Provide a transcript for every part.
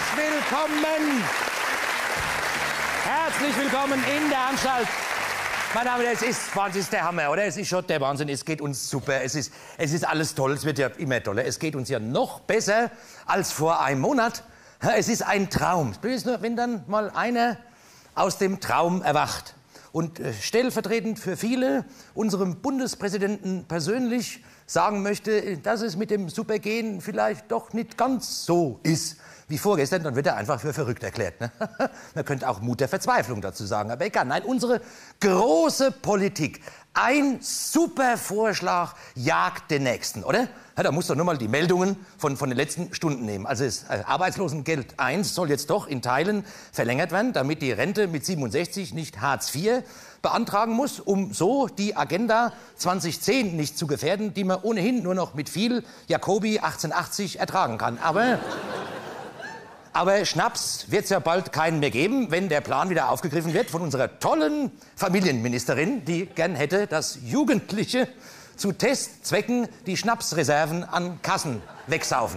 willkommen! Herzlich willkommen in der Anstalt. Meine Damen und Herren, es ist der Hammer, oder? Es ist schon der Wahnsinn. Es geht uns super. Es ist alles toll. Es wird ja immer toller. Es geht uns ja noch besser als vor einem Monat. Es ist ein Traum. Das ist nur, wenn dann mal einer aus dem Traum erwacht und stellvertretend für viele unserem Bundespräsidenten persönlich sagen möchte, dass es mit dem Supergen vielleicht doch nicht ganz so ist wie vorgestern, dann wird er einfach für verrückt erklärt. Ne? Man könnte auch Mut der Verzweiflung dazu sagen, aber egal. Nein, unsere große Politik, ein super Vorschlag jagt den nächsten, oder? Ja, da muss doch nur mal die Meldungen von den letzten Stunden nehmen. Also das Arbeitslosengeld I soll jetzt doch in Teilen verlängert werden, damit die Rente mit 67 nicht Hartz IV beantragen muss, um so die Agenda 2010 nicht zu gefährden, die man ohnehin nur noch mit viel Jacobi 1880 ertragen kann. Aber Schnaps wird es ja bald keinen mehr geben, wenn der Plan wieder aufgegriffen wird von unserer tollen Familienministerin, die gern hätte, dass Jugendliche zu Testzwecken die Schnapsreserven an Kassen wegsaufen.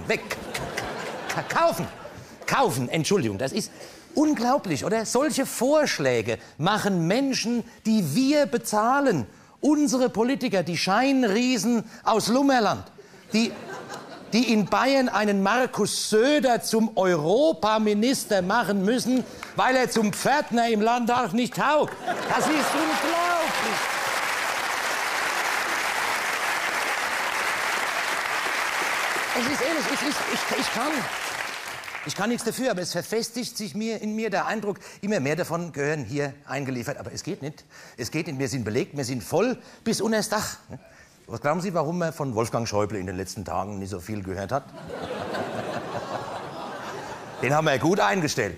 Kaufen, Entschuldigung, das ist unglaublich, oder? Solche Vorschläge machen Menschen, die wir bezahlen. Unsere Politiker, die Scheinriesen aus Lummerland, die in Bayern einen Markus Söder zum Europaminister machen müssen, weil er zum Pförtner im Landtag nicht taugt. Das ist unglaublich. Es ist ehrlich, ich kann nichts dafür, aber es verfestigt sich in mir der Eindruck, immer mehr davon gehören hier eingeliefert. Aber es geht nicht. Es geht nicht. Wir sind belegt, wir sind voll bis unter das Dach. Was glauben Sie, warum man von Wolfgang Schäuble in den letzten Tagen nicht so viel gehört hat? Den haben wir gut eingestellt.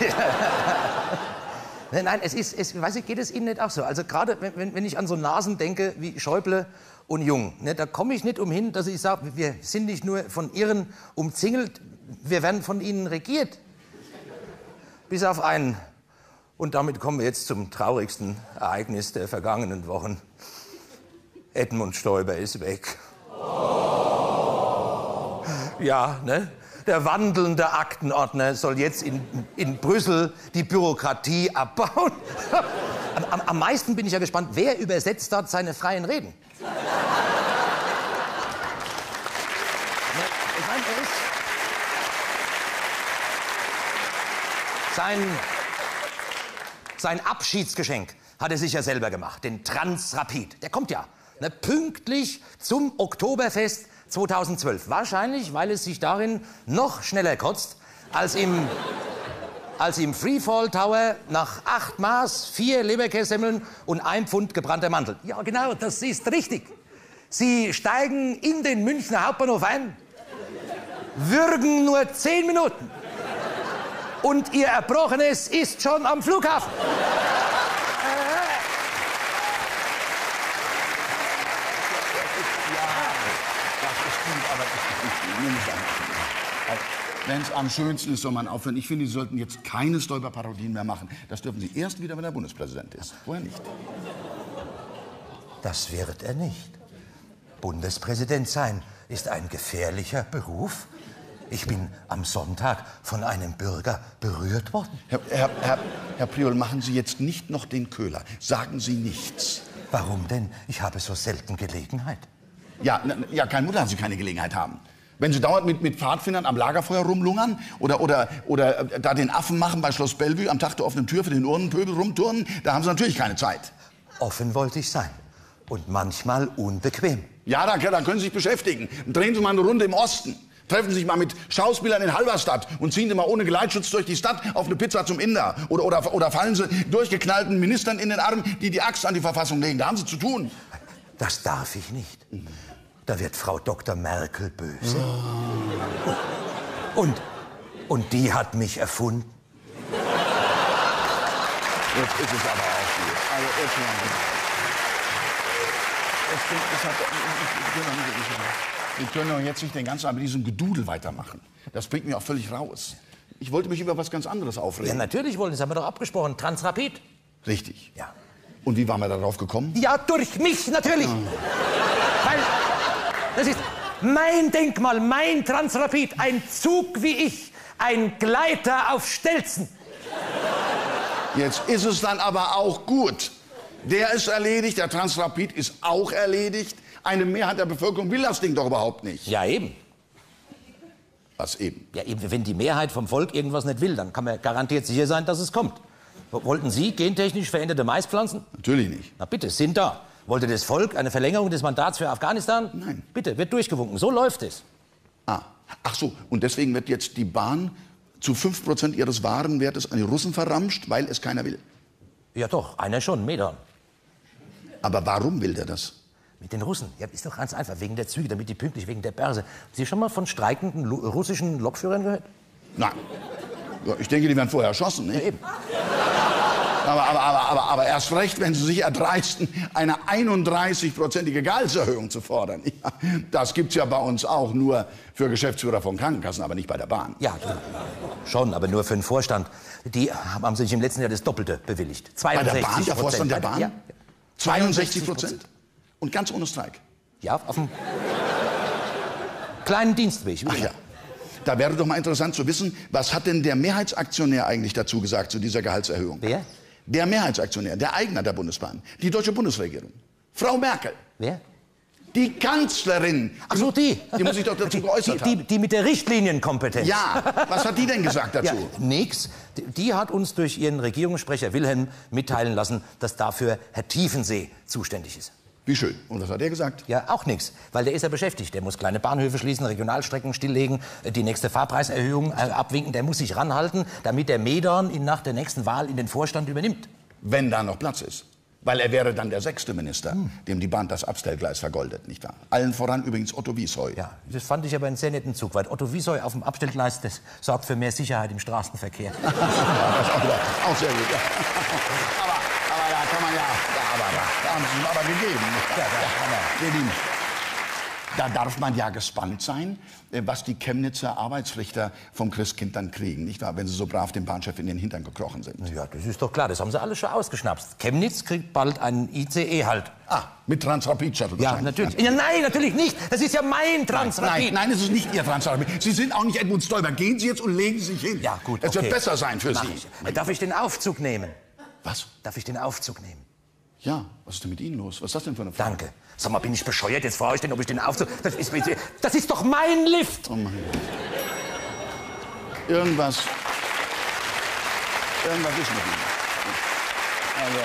Nein, weiß ich, geht es Ihnen nicht auch so? Also gerade wenn ich an so Nasen denke wie Schäuble und Jung, ne, da komme ich nicht umhin, dass ich sage, wir sind nicht nur von Irren umzingelt, wir werden von ihnen regiert. Bis auf einen. Und damit kommen wir jetzt zum traurigsten Ereignis der vergangenen Wochen. Edmund Stoiber ist weg. Oh. Ja, ne? Der wandelnde Aktenordner soll jetzt in Brüssel die Bürokratie abbauen. Am meisten bin ich ja gespannt, wer übersetzt dort seine freien Reden? Ich meine, sein Abschiedsgeschenk hat er sich ja selber gemacht, den Transrapid. Der kommt ja. Ne, pünktlich zum Oktoberfest 2012. Wahrscheinlich, weil es sich darin noch schneller kotzt, als im Freefall Tower nach 8 Maß, 4 Leberkässemmeln und 1 Pfund gebrannter Mantel. Ja, genau, das ist richtig. Sie steigen in den Münchner Hauptbahnhof ein, würgen nur 10 Minuten und Ihr Erbrochenes ist schon am Flughafen. Wenn es am schönsten ist, soll man aufhören. Ich finde, Sie sollten jetzt keine Stoiber-Parodien mehr machen. Das dürfen Sie erst wieder, wenn er Bundespräsident ist. Vorher nicht. Das wird er nicht. Bundespräsident sein ist ein gefährlicher Beruf. Ich bin am Sonntag von einem Bürger berührt worden. Herr Priol, machen Sie jetzt nicht noch den Köhler. Sagen Sie nichts. Warum denn? Ich habe so selten Gelegenheit. Ja, kein Wunder, dass Sie keine Gelegenheit haben. Wenn Sie dauernd mit Pfadfindern am Lagerfeuer rumlungern oder da den Affen machen bei Schloss Bellevue am Tag der offenen Tür für den Urnenpöbel rumturnen, da haben Sie natürlich keine Zeit. Offen wollte ich sein und manchmal unbequem. Ja, da können Sie sich beschäftigen. Drehen Sie mal eine Runde im Osten. Treffen Sie sich mal mit Schauspielern in Halberstadt und ziehen Sie mal ohne Geleitschutz durch die Stadt auf eine Pizza zum Inder. Oder fallen Sie durchgeknallten Ministern in den Arm, die die Axt an die Verfassung legen. Da haben Sie zu tun. Das darf ich nicht. Da wird Frau Dr. Merkel böse. Und die hat mich erfunden. Jetzt ist es aber auch gut. Also, wir können doch jetzt nicht den ganzen Abend mit diesem Gedudel weitermachen. Das bringt mich auch völlig raus. Ich wollte mich über was ganz anderes aufregen. Ja, natürlich wollen, das haben wir doch abgesprochen. Transrapid. Richtig. Ja. Und wie waren wir darauf gekommen? Ja, durch mich natürlich. Weil Mein Denkmal, mein Transrapid, ein Zug wie ich, ein Gleiter auf Stelzen. Jetzt ist es dann aber auch gut. Der ist erledigt, der Transrapid ist auch erledigt. Eine Mehrheit der Bevölkerung will das Ding doch überhaupt nicht. Ja, eben. Was eben? Ja, eben, wenn die Mehrheit vom Volk irgendwas nicht will, dann kann man garantiert sicher sein, dass es kommt. Wollten Sie gentechnisch veränderte Maispflanzen? Natürlich nicht. Na bitte, sind da. Wollte das Volk eine Verlängerung des Mandats für Afghanistan? Nein. Bitte, wird durchgewunken. So läuft es. Ah, ach so, und deswegen wird jetzt die Bahn zu 5% ihres Warenwertes an die Russen verramscht, weil es keiner will. Ja doch, einer schon, Medon. Aber warum will der das? Mit den Russen? Ja, ist doch ganz einfach, wegen der Züge, damit die pünktlich, wegen der Börse. Haben Sie schon mal von streikenden russischen Lokführern gehört? Nein. Ja, ich denke, die werden vorher erschossen, nicht? Ja, eben. Aber erst recht, wenn sie sich erdreisten, eine 31-prozentige Gehaltserhöhung zu fordern. Ja, das gibt's ja bei uns auch nur für Geschäftsführer von Krankenkassen, aber nicht bei der Bahn. Ja, schon, aber nur für den Vorstand. Die haben sich im letzten Jahr das Doppelte bewilligt. 62%. Bei der Bahn, der Vorstand der Bahn? Ja. 62%? Und ganz ohne Streik? Ja, auf dem kleinen Dienstweg. Ach ja. Da wäre doch mal interessant zu wissen, was hat denn der Mehrheitsaktionär eigentlich dazu gesagt, zu dieser Gehaltserhöhung? Wer? Der Mehrheitsaktionär, der Eigner der Bundesbahn, die deutsche Bundesregierung. Frau Merkel. Wer? Die Kanzlerin. Ach so, die. Die muss sich doch dazu geäußert haben. Die mit der Richtlinienkompetenz. Ja, was hat die denn gesagt dazu? Ja, nix. Die hat uns durch ihren Regierungssprecher Wilhelm mitteilen lassen, dass dafür Herr Tiefensee zuständig ist. Wie schön. Und was hat er gesagt? Ja, auch nichts, weil der ist ja beschäftigt. Der muss kleine Bahnhöfe schließen, Regionalstrecken stilllegen, die nächste Fahrpreiserhöhung abwinken. Der muss sich ranhalten, damit der Medorn ihn nach der nächsten Wahl in den Vorstand übernimmt. Wenn da noch Platz ist. Weil er wäre dann der 6. Minister, dem die Bahn das Abstellgleis vergoldet, nicht wahr? Allen voran übrigens Otto Wiesheu. Ja, das fand ich aber einen sehr netten Zug, weil Otto Wiesheu auf dem Abstellgleis, das sorgt für mehr Sicherheit im Straßenverkehr. Ja, das auch sehr gut. Ja. Aber da kann man ja, da haben sie ihm aber gegeben. Ja, Ihr Lieben, da darf man ja gespannt sein, was die Chemnitzer Arbeitsrichter vom Christkind dann kriegen, nicht wahr? Wenn sie so brav dem Bahnchef in den Hintern gekrochen sind. Ja, das ist doch klar, das haben sie alle schon ausgeschnapst. Chemnitz kriegt bald einen ICE halt. Ah, mit Transrapid-Shuttle. Ja, natürlich. Ja, nein, natürlich nicht. Das ist ja mein Transrapid. Nein, es ist nicht Ihr Transrapid. Sie sind auch nicht Edmund Stoiber. Gehen Sie jetzt und legen Sie sich hin. Ja, gut, es wird besser sein für Sie. Darf ich den Aufzug nehmen? Was? Darf ich den Aufzug nehmen? Ja, was ist denn mit Ihnen los? Was ist das denn für eine Frage? Danke. Sag mal, bin ich bescheuert? Jetzt frage ich den, ob ich den Aufzug... Das ist doch mein Lift! Oh mein Gott. Irgendwas ist mit Ihnen. Also,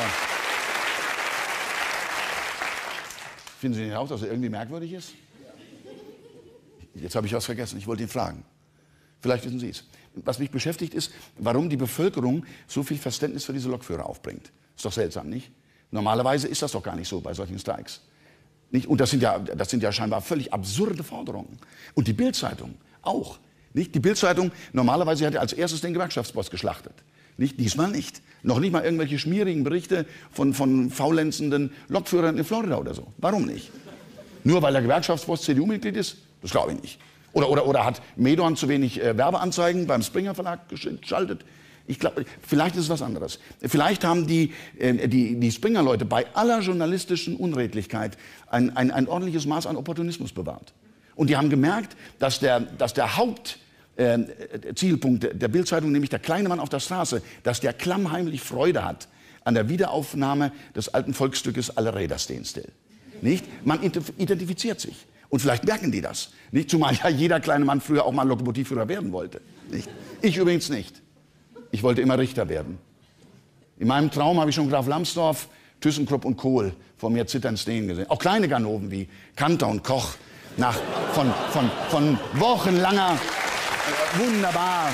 finden Sie nicht auch, dass er irgendwie merkwürdig ist? Jetzt habe ich was vergessen. Ich wollte ihn fragen. Vielleicht wissen Sie es. Was mich beschäftigt ist, warum die Bevölkerung so viel Verständnis für diese Lokführer aufbringt. Ist doch seltsam, nicht? Normalerweise ist das doch gar nicht so bei solchen Streiks. Nicht? Und das sind ja scheinbar völlig absurde Forderungen. Und die Bild-Zeitung auch. Nicht? Die Bild-Zeitung, normalerweise hat er als erstes den Gewerkschaftsboss geschlachtet. Nicht? Diesmal nicht. Noch nicht mal irgendwelche schmierigen Berichte von faulenzenden Lokführern in Florida oder so. Warum nicht? Nur weil der Gewerkschaftsboss CDU-Mitglied ist? Das glaube ich nicht. Oder hat Medorn zu wenig Werbeanzeigen beim Springer Verlag geschaltet? Ich glaube, vielleicht ist es was anderes. Vielleicht haben die Springer-Leute bei aller journalistischen Unredlichkeit ein ordentliches Maß an Opportunismus bewahrt. Und die haben gemerkt, dass der Hauptzielpunkt der Bild-Zeitung, nämlich der kleine Mann auf der Straße, dass der klammheimlich Freude hat an der Wiederaufnahme des alten Volksstückes Alle Räder stehen still. Nicht? Man identifiziert sich. Und vielleicht merken die das. Nicht? Zumal ja jeder kleine Mann früher auch mal Lokomotivführer werden wollte. Nicht? Ich übrigens nicht. Ich wollte immer Richter werden. In meinem Traum habe ich schon Graf Lambsdorff, ThyssenKrupp und Kohl vor mir zittern stehen gesehen. Auch kleine Ganoven wie Kanter und Koch. Von wochenlanger, wunderbar,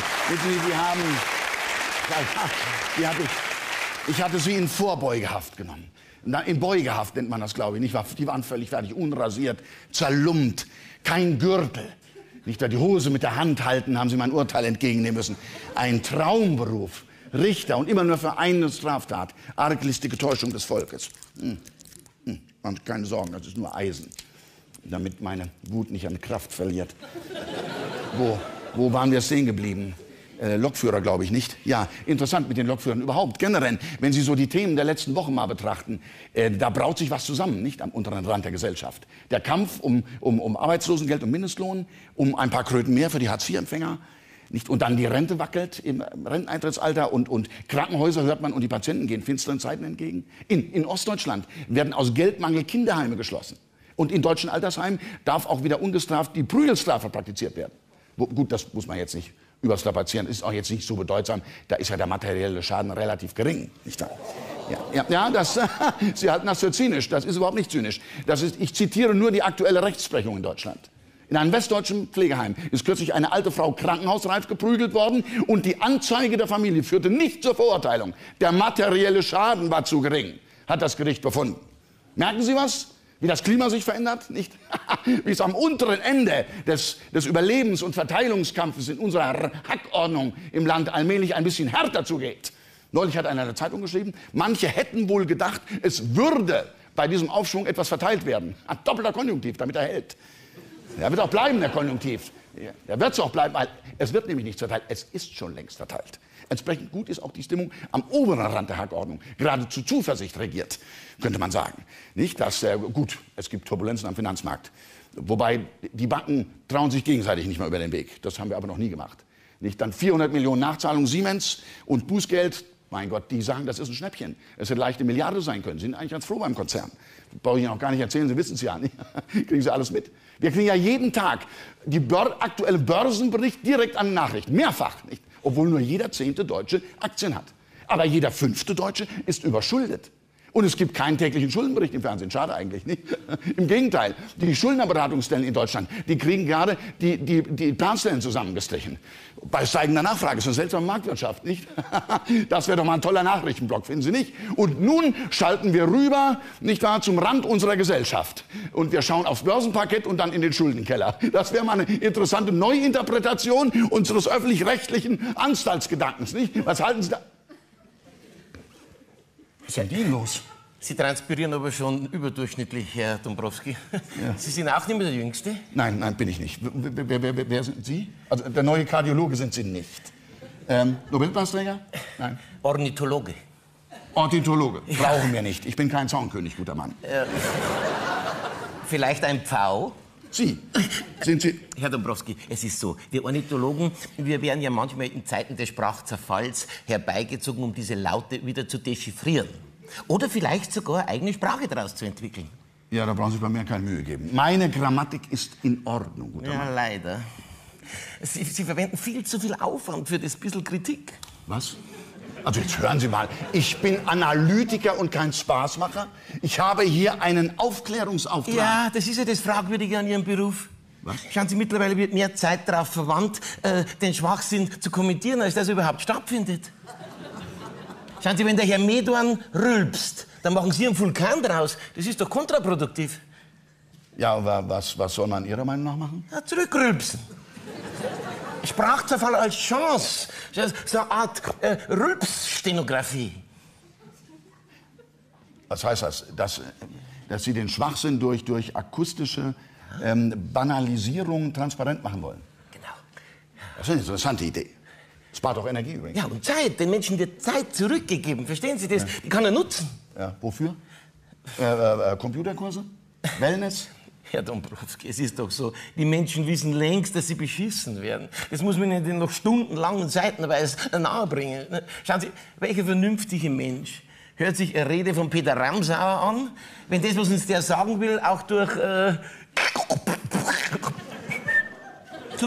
ich hatte sie in Vorbeugehaft genommen. In Beugehaft nennt man das, glaube ich. Nicht? Die waren völlig fertig, unrasiert, zerlumpt, kein Gürtel. Nicht, weil die Hose mit der Hand halten, haben sie mein Urteil entgegennehmen müssen. Ein Traumberuf, Richter und immer nur für eine Straftat. Arglistige Täuschung des Volkes. Machen Sie keine Sorgen, das ist nur Eisen. Damit meine Wut nicht an Kraft verliert. Wo waren wir stehen geblieben? Lokführer, glaube ich, nicht? Ja, interessant mit den Lokführern überhaupt. Generell, wenn Sie so die Themen der letzten Wochen mal betrachten, da braut sich was zusammen, nicht am unteren Rand der Gesellschaft. Der Kampf um Arbeitslosengeld und Mindestlohn, um ein paar Kröten mehr für die Hartz-IV-Empfänger. Nicht? Und dann die Rente wackelt im Renteneintrittsalter und Krankenhäuser hört man und die Patienten gehen finsteren Zeiten entgegen. In Ostdeutschland werden aus Geldmangel Kinderheime geschlossen. Und in deutschen Altersheimen darf auch wieder ungestraft die Prügelstrafe praktiziert werden. Gut, das muss man jetzt nicht überstrapazieren, ist auch jetzt nicht so bedeutsam. Da ist ja der materielle Schaden relativ gering. Nicht wahr? Ja, Sie halten das für zynisch. Das ist überhaupt nicht zynisch. Ich zitiere nur die aktuelle Rechtsprechung in Deutschland. In einem westdeutschen Pflegeheim ist kürzlich eine alte Frau krankenhausreif geprügelt worden und die Anzeige der Familie führte nicht zur Verurteilung. Der materielle Schaden war zu gering, hat das Gericht befunden. Merken Sie was? Wie das Klima sich verändert, nicht? Wie es am unteren Ende des Überlebens- und Verteilungskampfes in unserer Hackordnung im Land allmählich ein bisschen härter zugeht. Neulich hat einer in der Zeitung geschrieben, manche hätten wohl gedacht, es würde bei diesem Aufschwung etwas verteilt werden. Ein doppelter Konjunktiv, damit er hält. Er wird auch bleiben, der Konjunktiv. Er wird es auch bleiben, weil es wird nämlich nicht verteilt. Es ist schon längst verteilt. Entsprechend gut ist auch die Stimmung am oberen Rand der Hackordnung. Geradezu Zuversicht regiert, könnte man sagen. Nicht, dass, gut, es gibt Turbulenzen am Finanzmarkt. Wobei die Banken trauen sich gegenseitig nicht mehr über den Weg. Das haben wir aber noch nie gemacht. Nicht, dann 400 Millionen Nachzahlung Siemens und Bußgeld. Mein Gott, die sagen, das ist ein Schnäppchen. Es hätte leicht eine Milliarde sein können. Sie sind eigentlich ganz froh beim Konzern. Brauche ich Ihnen auch gar nicht erzählen, Sie wissen es ja nicht. Kriegen Sie alles mit. Wir kriegen ja jeden Tag die aktuelle Börsenbericht direkt an den Nachrichten. Mehrfach, nicht? Obwohl nur jeder 10. Deutsche Aktien hat. Aber jeder 5. Deutsche ist überschuldet. Und es gibt keinen täglichen Schuldenbericht im Fernsehen. Schade eigentlich, nicht? Im Gegenteil, die Schuldnerberatungsstellen in Deutschland, die kriegen gerade die Planstellen zusammengestrichen. Bei steigender Nachfrage. Das ist eine seltsame Marktwirtschaft, nicht? Das wäre doch mal ein toller Nachrichtenblock, finden Sie nicht? Und nun schalten wir rüber, nicht wahr, zum Rand unserer Gesellschaft. Und wir schauen aufs Börsenparkett und dann in den Schuldenkeller. Das wäre mal eine interessante Neuinterpretation unseres öffentlich-rechtlichen Anstaltsgedankens, nicht? Was halten Sie da? Was ist denn die los? Sie transpirieren aber schon überdurchschnittlich, Herr Dombrowski. Ja. Sie sind auch nicht mehr der Jüngste? Nein, bin ich nicht. Wer sind Sie? Also der neue Kardiologe sind Sie nicht. Nobelpreisträger? Nein. Ornithologe. Ornithologe. Brauchen wir nicht. Ich bin kein Zaunkönig, guter Mann. Vielleicht ein Pfau? Sie? Sind Sie? Herr Dombrowski, es ist so, wir Ornithologen, wir werden ja manchmal in Zeiten des Sprachzerfalls herbeigezogen, um diese Laute wieder zu dechiffrieren. Oder vielleicht sogar eine eigene Sprache daraus zu entwickeln. Ja, da brauchen Sie bei mir keine Mühe geben. Meine Grammatik ist in Ordnung, guter Mann. Ja, leider. Sie verwenden viel zu viel Aufwand für das bisschen Kritik. Was? Also jetzt hören Sie mal, ich bin Analytiker und kein Spaßmacher. Ich habe hier einen Aufklärungsauftrag. Ja, das ist ja das Fragwürdige an Ihrem Beruf. Was? Schauen Sie, mittlerweile wird mehr Zeit darauf verwandt, den Schwachsinn zu kommentieren, als das überhaupt stattfindet. Schauen Sie, wenn der Herr Medorn rülpst, dann machen Sie einen Vulkan draus. Das ist doch kontraproduktiv. Ja, aber was soll man Ihrer Meinung nach machen? Ja, zurückrülpsen. Sprachzerfall als Chance. So eine Art Rülpsstenografie. Was heißt das? Dass Sie den Schwachsinn durch akustische Banalisierung transparent machen wollen? Genau. Das ist eine interessante Idee. Spart auch Energie übrigens. Ja, und Zeit. Den Menschen wird Zeit zurückgegeben. Verstehen Sie das? Ja. Die kann er nutzen. Ja, wofür? Computerkurse? Wellness? Herr Dombrowski, es ist doch so, die Menschen wissen längst, dass sie beschissen werden. Das muss man ihnen noch stundenlangen seitenweise nahebringen. Schauen Sie, welcher vernünftige Mensch hört sich eine Rede von Peter Ramsauer an, wenn das, was uns der sagen will, auch durch... Ich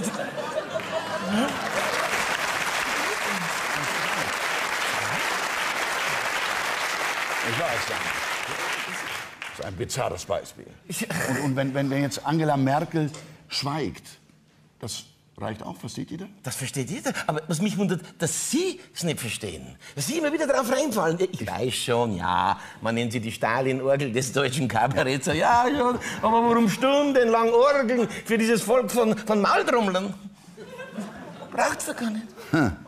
weiß ja. Das ist ein bizarres Beispiel. Und wenn jetzt Angela Merkel schweigt, das reicht auch, versteht jeder? Das versteht jeder. Aber was mich wundert, dass Sie es nicht verstehen. Dass Sie immer wieder darauf reinfallen. Ich weiß schon, ja, man nennt sie die Stalin-Orgel des deutschen Kabaretts. Ja, schon. Aber warum stundenlang Orgeln für dieses Volk von Maldrummlern? Braucht's doch gar nicht.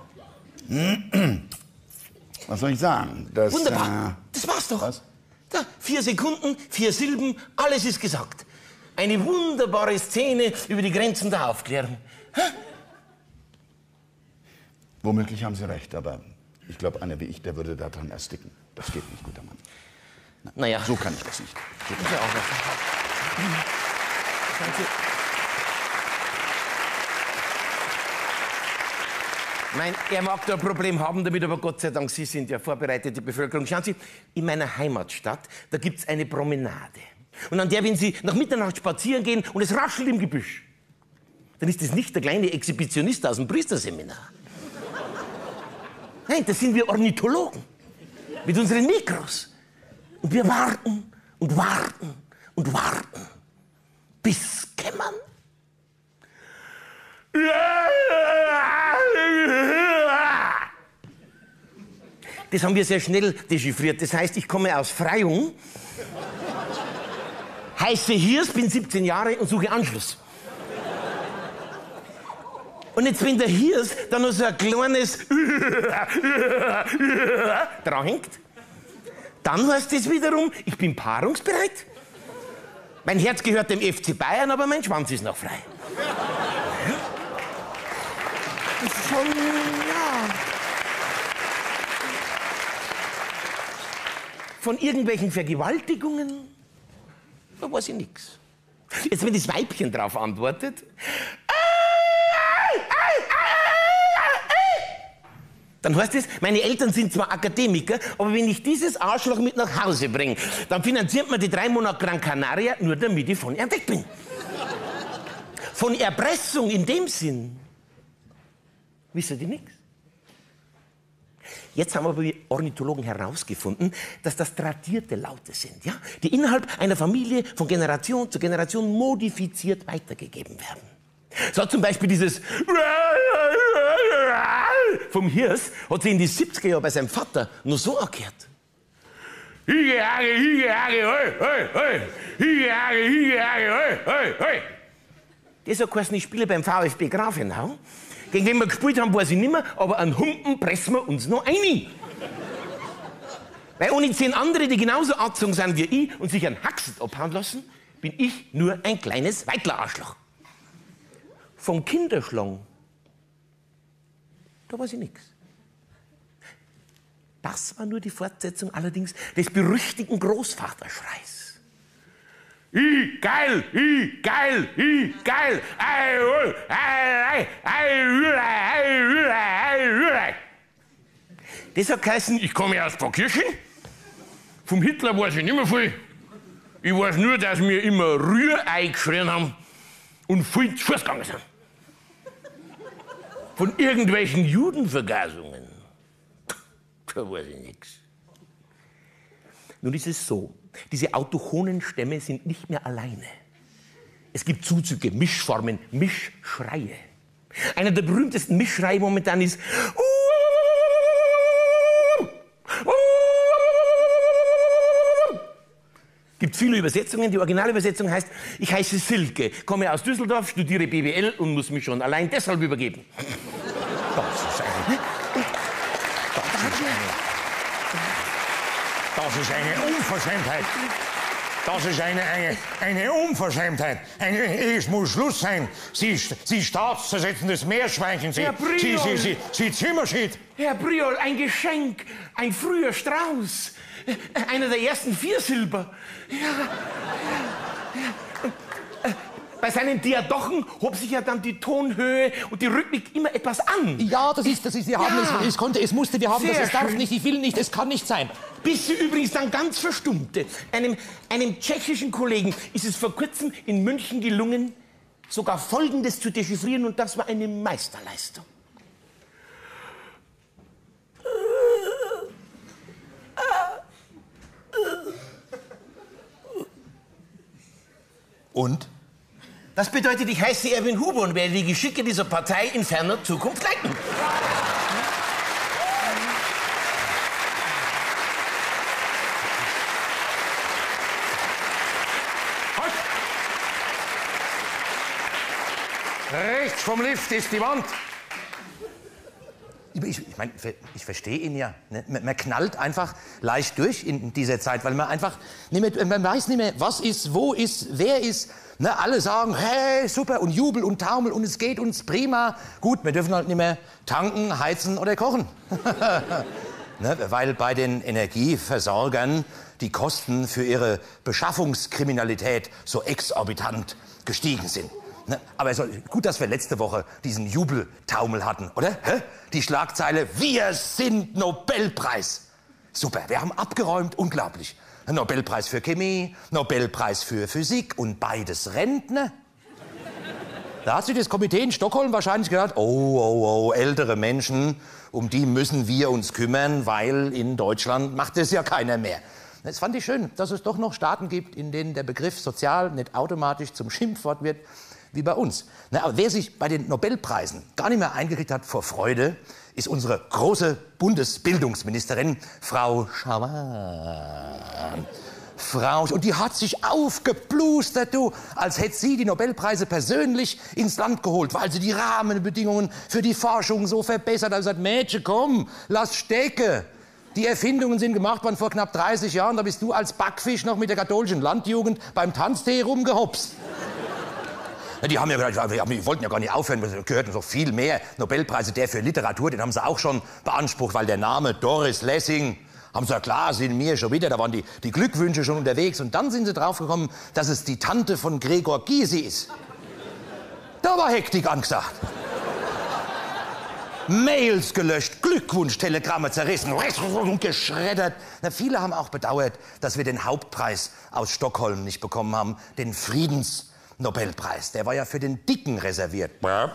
Was soll ich sagen? Wunderbar. Das war's doch. Was? Da, 4 Sekunden, 4 Silben, alles ist gesagt. Eine wunderbare Szene über die Grenzen der Aufklärung. Womöglich haben Sie recht, aber ich glaube, einer wie ich, der würde daran ersticken. Das geht nicht, guter Mann. Naja. So kann ich das nicht. Das ist ja auch was. Nein, er mag da ein Problem haben damit, aber Gott sei Dank, Sie sind ja vorbereitete Bevölkerung. Schauen Sie, in meiner Heimatstadt, da gibt's eine Promenade. Und an der, wenn Sie nach Mitternacht spazieren gehen und es raschelt im Gebüsch, dann ist das nicht der kleine Exhibitionist aus dem Priesterseminar. Nein, das sind wir Ornithologen. Mit unseren Mikros. Und wir warten und warten und warten. Bis kämmern. Das haben wir sehr schnell dechiffriert. Das heißt, ich komme aus Freyung, heiße Hirs, bin 17 Jahre und suche Anschluss. Und jetzt, wenn der Hirs dann noch so ein kleines dranhängt, dann heißt das wiederum, ich bin paarungsbereit. Mein Herz gehört dem FC Bayern, aber mein Schwanz ist noch frei. Das ist schon, ja. Von irgendwelchen Vergewaltigungen, da weiß ich nichts. Jetzt, wenn das Weibchen drauf antwortet, dann heißt es, meine Eltern sind zwar Akademiker, aber wenn ich dieses Arschloch mit nach Hause bringe, dann finanziert man die 3 Monate Gran Canaria, nur damit ich von ihm weg bin. Von Erpressung in dem Sinn wissen die nichts. Jetzt haben aber wir Ornithologen herausgefunden, dass das tradierte Laute sind, ja? Die innerhalb einer Familie von Generation zu Generation modifiziert weitergegeben werden. So hat zum Beispiel dieses vom Hirs hat sie in die 70er Jahre bei seinem Vater nur so angehört. Das hat geheißen, ich spiele beim VfB Grafenau. Gegen den wir gespielt haben, weiß ich nicht mehr, aber an Humpen pressen wir uns noch ein. Weil ohne 10 andere, die genauso angezogen sind wie ich und sich einen Haxen abhauen lassen, bin ich nur ein kleines Weitler-Arschloch. Vom Kinderschlang, da weiß ich nichts. Das war nur die Fortsetzung allerdings des berüchtigten Großvaterschreis. Geil, geil, geil. Das hat geheißen, ich komme aus Pfarrkirchen. Vom Hitler weiß ich nicht mehr viel. Ich weiß nur, dass wir immer Rührei geschrien haben und viel zu Fuß gegangen sind. Von irgendwelchen Judenvergasungen, da weiß ich nichts. Nun ist es so, diese autochthonen Stämme sind nicht mehr alleine. Es gibt Zuzüge, Mischformen, Mischschreie. Einer der berühmtesten Mischschreie momentan ist gibt viele Übersetzungen. Die Originalübersetzung heißt, ich heiße Silke, komme aus Düsseldorf, studiere BWL und muss mich schon allein deshalb übergeben. Das ist eine Unverschämtheit. Das ist eine Unverschämtheit. Es muss Schluss sein. Sie staatszersetzendes Meerschweinchen. Sie Zimmerschied. Herr Briol, ein Geschenk, ein früher Strauß. Einer der ersten 4 Silber. Ja. Bei seinen Diadochen hob sich ja dann die Tonhöhe und die Rhythmik immer etwas an. Ja, wir haben es, es musste, wir haben Sehr das, es darf schön. nicht, ich will nicht, es kann nicht sein. Bis sie übrigens dann ganz verstummte. Einem tschechischen Kollegen ist es vor kurzem in München gelungen, sogar Folgendes zu dechiffrieren, und das war eine Meisterleistung. Und? Das bedeutet, ich heiße Erwin Huber und werde die Geschicke dieser Partei in ferner Zukunft leiten. Halt! Rechts vom Lift ist die Wand. Ich meine, ich verstehe ihn ja. Ne? Man knallt einfach leicht durch in dieser Zeit, weil man einfach nicht mehr, man weiß nicht mehr, was ist, wo ist, wer ist. Ne, alle sagen, hey, super und Jubel und Taumel und es geht uns prima. Gut, wir dürfen halt nicht mehr tanken, heizen oder kochen. Ne, weil bei den Energieversorgern die Kosten für ihre Beschaffungskriminalität so exorbitant gestiegen sind. Ne, aber gut, dass wir letzte Woche diesen Jubeltaumel hatten, oder? Hä? Die Schlagzeile, wir sind Nobelpreis. Super, wir haben abgeräumt, unglaublich. Nobelpreis für Chemie, Nobelpreis für Physik und beides Rentner. Da hat sich das Komitee in Stockholm wahrscheinlich gedacht, oh, ältere Menschen, um die müssen wir uns kümmern, weil in Deutschland macht es ja keiner mehr. Das fand ich schön, dass es doch noch Staaten gibt, in denen der Begriff sozial nicht automatisch zum Schimpfwort wird, wie bei uns. Na, aber wer sich bei den Nobelpreisen gar nicht mehr eingekriegt hat vor Freude, ist unsere große Bundesbildungsministerin, Frau Schawan. Und die hat sich aufgeplustert, du, als hätte sie die Nobelpreise persönlich ins Land geholt, weil sie die Rahmenbedingungen für die Forschung so verbessert hat. Sie hat gesagt, Mädchen, komm, lass stecken. Die Erfindungen sind gemacht worden vor knapp 30 Jahren, da bist du als Backfisch noch mit der katholischen Landjugend beim Tanztee rumgehopst. Die haben ja gesagt, die wollten ja gar nicht aufhören, es gehörten noch viel mehr Nobelpreise. Der für Literatur, den haben sie auch schon beansprucht, weil der Name Doris Lessing, haben sie ja klar, sind mir schon wieder, da waren die Glückwünsche schon unterwegs. Und dann sind sie draufgekommen, dass es die Tante von Gregor Gysi ist. Da war Hektik angesagt. Mails gelöscht, Glückwunschtelegramme zerrissen und geschreddert. Na, viele haben auch bedauert, dass wir den Hauptpreis aus Stockholm nicht bekommen haben, den Friedensnobelpreis. Der war ja für den Dicken reserviert.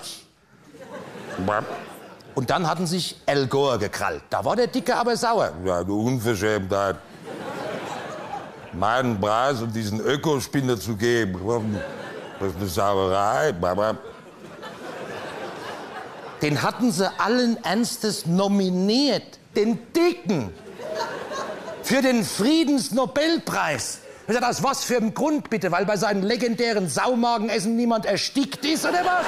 Und dann hatten sich Al Gore gekrallt. Da war der Dicke aber sauer. Ja, du Unverschämtheit. Meinen Preis um diesen Ökospinner zu geben. Das ist eine Sauerei. Den hatten sie allen Ernstes nominiert. Den Dicken. Für den Friedensnobelpreis. Aus was für einem Grund bitte? Weil bei seinen legendären Saumagenessen niemand erstickt ist, oder was?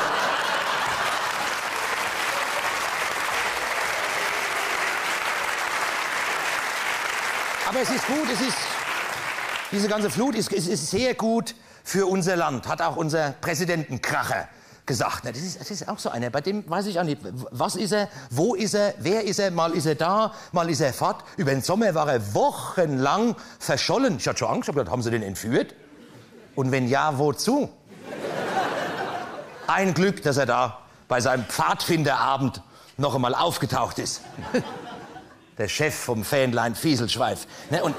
Aber es ist gut, diese ganze Flut ist sehr gut für unser Land, hat auch unser Präsidentenkracher gesagt. Das ist auch so einer, bei dem weiß ich auch nicht, was ist er, wo ist er, wer ist er, mal ist er da, mal ist er fort. Über den Sommer war er wochenlang verschollen. Ich hatte schon Angst, haben sie den entführt? Und wenn ja, wozu? Ein Glück, dass er da bei seinem Pfadfinderabend noch einmal aufgetaucht ist. Der Chef vom Fähnlein Fieselschweif.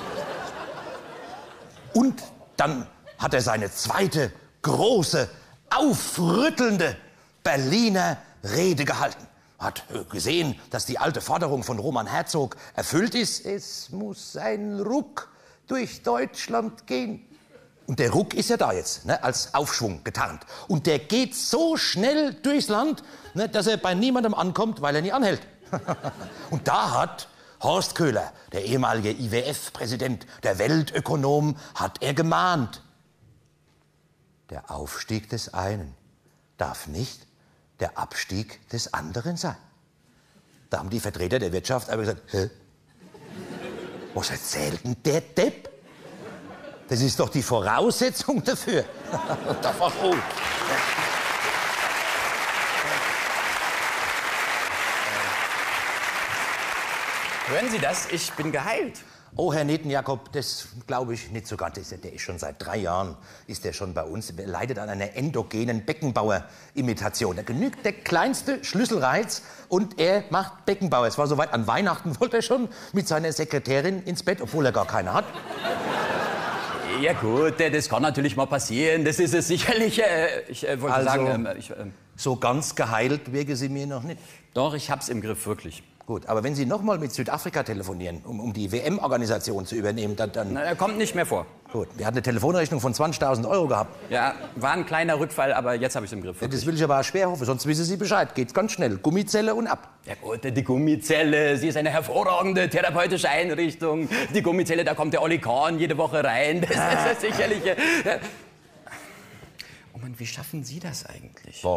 Und dann hat er seine zweite große, aufrüttelnde Berliner Rede gehalten. Hat gesehen, dass die alte Forderung von Roman Herzog erfüllt ist. Es muss ein Ruck durch Deutschland gehen. Und der Ruck ist ja da jetzt, als Aufschwung getarnt. Und der geht so schnell durchs Land, dass er bei niemandem ankommt, weil er nie anhält. Und da hat Horst Köhler, der ehemalige IWF-Präsident, der Weltökonom, hat er gemahnt. Der Aufstieg des einen darf nicht der Abstieg des anderen sein. Da haben die Vertreter der Wirtschaft aber gesagt, hä? Was erzählt denn der Depp? Das ist doch die Voraussetzung dafür. Das war gut. Hören Sie das? Ich bin geheilt. Oh, Herr Netenjakob, das glaube ich nicht so ganz. Der ist schon seit 3 Jahren ist der schon bei uns. Er leidet an einer endogenen Beckenbauer-Imitation. Da genügt der kleinste Schlüsselreiz und er macht Beckenbauer. Es war soweit, an Weihnachten wollte er schon mit seiner Sekretärin ins Bett, obwohl er gar keine hat. Ja gut, das kann natürlich mal passieren. Das ist es sicherlich. Ich wollte Also, sagen, so ganz geheilt wirke Sie mir noch nicht. doch, ich hab's im Griff, wirklich. Gut, aber wenn Sie noch mal mit Südafrika telefonieren, um die WM-Organisation zu übernehmen, dann... Na, er kommt nicht mehr vor. Gut, wir hatten eine Telefonrechnung von 20.000 € gehabt. Ja, war ein kleiner Rückfall, aber jetzt habe ich es im Griff. Das will ich aber auch schwer hoffen, sonst wissen Sie Bescheid. Geht ganz schnell. Gummizelle und ab. Ja gut, die Gummizelle, sie ist eine hervorragende therapeutische Einrichtung. Die Gummizelle, da kommt der Olli Kahn jede Woche rein. Das ist ja sicherlich... Oh Mann, wie schaffen Sie das eigentlich? Was?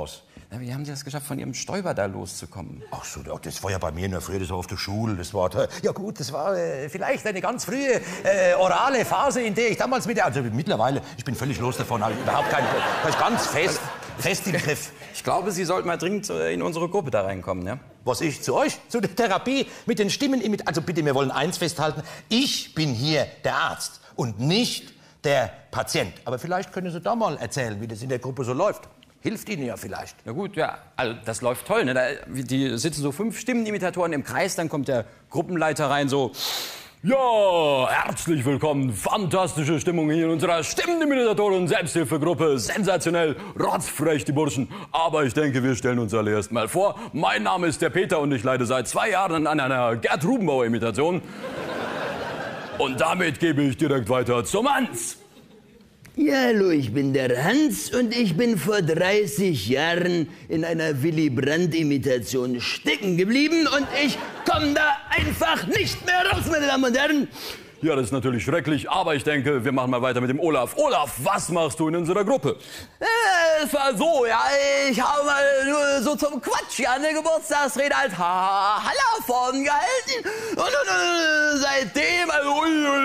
Na, wie haben Sie das geschafft, von Ihrem Stäuber da loszukommen? Ach so, das war ja bei mir in der Früh, das war auf der Schule. Das war, ja gut, das war vielleicht eine ganz frühe orale Phase, in der ich damals also mittlerweile, ich bin völlig los davon, habe überhaupt keinen, das ist ganz fest im Griff. Ich glaube, Sie sollten mal dringend in unsere Gruppe da reinkommen, ja? Was, ich zu euch? Zu der Therapie mit den Stimmen? Also bitte, wir wollen eins festhalten. Ich bin hier der Arzt und nicht der Patient. Aber vielleicht können Sie da mal erzählen, wie das in der Gruppe so läuft. Hilft Ihnen ja vielleicht. Na gut, ja, also das läuft toll. Ne? Die sitzen so 5 Stimmenimitatoren im Kreis, dann kommt der Gruppenleiter rein so... Ja, herzlich willkommen. Fantastische Stimmung hier in unserer Stimmenimitatoren Selbsthilfegruppe. Sensationell, rotzfrech die Burschen. Aber ich denke, wir stellen uns alle erst mal vor. Mein Name ist der Peter und ich leide seit 2 Jahren an einer Gerd Rubenbauer-Imitation. Und damit gebe ich direkt weiter zum Hans. Ja, hallo, ich bin der Hans und ich bin vor 30 Jahren in einer Willy Brandt-Imitation stecken geblieben und ich komme da einfach nicht mehr raus, meine Damen und Herren. Ja, das ist natürlich schrecklich, aber ich denke, wir machen mal weiter mit dem Olaf. Olaf, was machst du in unserer Gruppe? Es war so, ja, ich habe mal nur so zum Quatsch ja eine Geburtstagsrede als Hallerform gehalten und seitdem, also,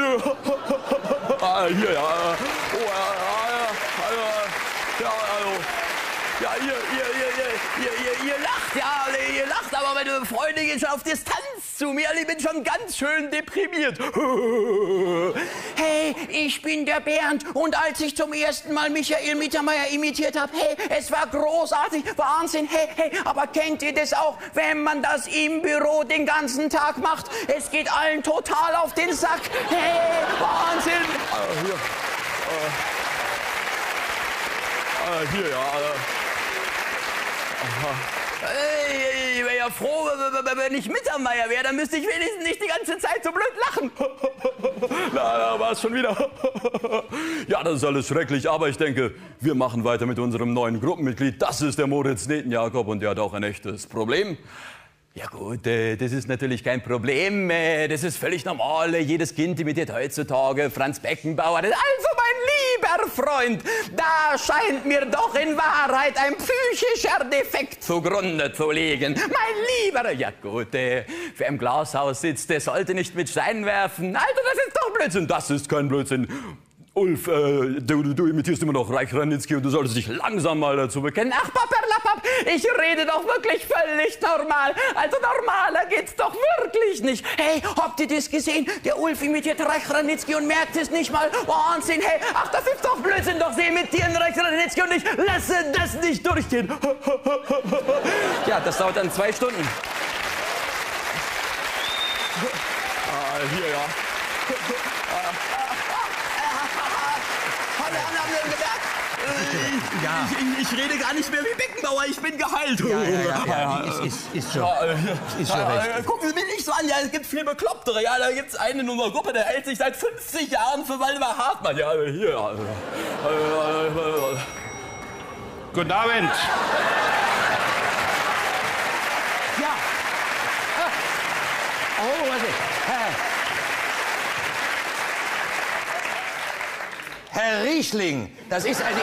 Hier, ja. Ja, ihr lacht, ja, ihr lacht, aber meine Freundin geht schon auf Distanz zu mir, ich bin schon ganz schön deprimiert. Hey, ich bin der Bernd und als ich zum ersten Mal Michael Mittermeier imitiert habe, hey, es war großartig, Wahnsinn, hey, aber kennt ihr das auch, wenn man das im Büro den ganzen Tag macht? Es geht allen total auf den Sack, hey, Wahnsinn. Hier, ja. Ich wäre ja froh, wenn ich Mittermeier wäre, dann müsste ich wenigstens nicht die ganze Zeit so blöd lachen. Na, war es schon wieder. Ja, das ist alles schrecklich, aber ich denke, wir machen weiter mit unserem neuen Gruppenmitglied. Das ist der Moritz Netenjakob und der hat auch ein echtes Problem. Ja gut, das ist natürlich kein Problem, das ist völlig normal. Jedes Kind imitiert heutzutage Franz Beckenbauer. Also mein lieber Freund, da scheint mir doch in Wahrheit ein psychischer Defekt zugrunde zu liegen. Mein lieber, ja gut, wer im Glashaus sitzt, der sollte nicht mit Steinen werfen. Also das ist doch Blödsinn. Das ist kein Blödsinn. Ulf, du imitierst immer noch Reich Ranitzky und du solltest dich langsam mal dazu bekennen. Ach, Paperlapapp, ich rede doch wirklich völlig normal. Also normaler geht's doch wirklich nicht. Hey, habt ihr das gesehen? Der Ulf imitiert Reich Ranitzky und merkt es nicht mal. Wahnsinn, hey, ach, das ist doch Blödsinn. Doch sie imitieren Reich Ranitzky und ich lasse das nicht durchgehen. Ja, das dauert dann 2 Stunden. Hier, ja. Ich rede gar nicht mehr wie Beckenbauer, ich bin geheilt. Ist schon recht. Gucken Sie mich nicht so an, ja, es gibt viel Beklopptere. Ja, da gibt's einen in unserer Gruppe, der hält sich seit 50 Jahren für Waldemar Hartmann. Ja, hier. Guten Abend. Ja. Oh, warte. Herr Riechling, das ist eine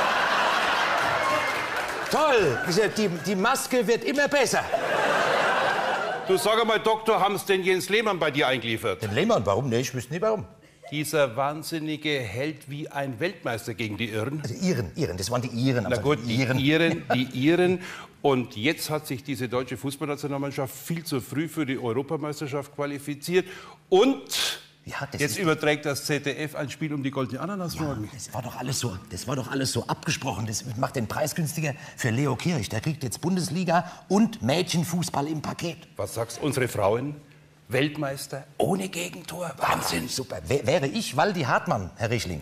Toll, die Maske wird immer besser. Du, sag einmal, Doktor, haben sie den Jens Lehmann bei dir eingeliefert? Den Lehmann, warum nicht? Ich wüsste nicht, warum. Dieser Wahnsinnige hält wie ein Weltmeister gegen die Irren. Also Iren, das waren die Iren. Na gut, die Iren. Und jetzt hat sich diese deutsche Fußballnationalmannschaft viel zu früh für die Europameisterschaft qualifiziert. Und jetzt überträgt das ZDF ein Spiel um die goldene Ananas morgen. Das war doch alles so abgesprochen. Das macht den Preis günstiger für Leo Kirch. Der kriegt jetzt Bundesliga und Mädchenfußball im Paket. Was sagst unsere Frauen? Weltmeister ohne Gegentor. Wahnsinn. Super. Wäre ich Waldi Hartmann, Herr Riechling,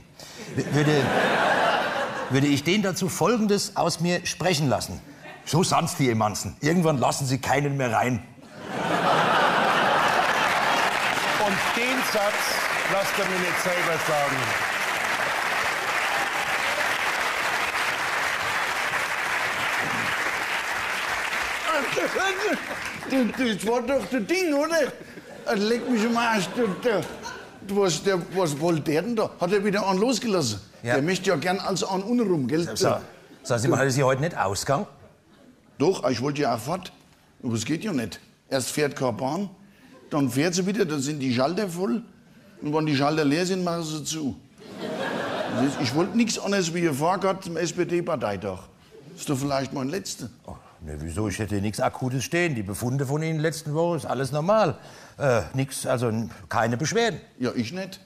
würde ich den dazu Folgendes aus mir sprechen lassen. So sanft die Emanzen. Irgendwann lassen sie keinen mehr rein. Und den Satz lasst er mir nicht selber sagen. Das war doch das Ding, oder? Leg mich am Arsch. Was wollte der denn da? Hat er wieder einen losgelassen? Ja. Der möchte ja gern als einen unrum, gell? Sagen Sie mal, ist Sie heute nicht ausgegangen? Doch, ich wollte ja auch fort. Aber es geht ja nicht. Erst fährt keine Bahn, dann fährt sie wieder, dann sind die Schalter voll. Und wenn die Schalter leer sind, machen sie zu. Ich wollte nichts anderes wie ein Fahrrad zum SPD-Parteitag. Ist doch vielleicht mein letzter. Oh, ne, wieso? Ich hätte nichts Akutes stehen. Die Befunde von Ihnen letzten Woche ist alles normal. Nix, also keine Beschwerden. Ja, ich nicht.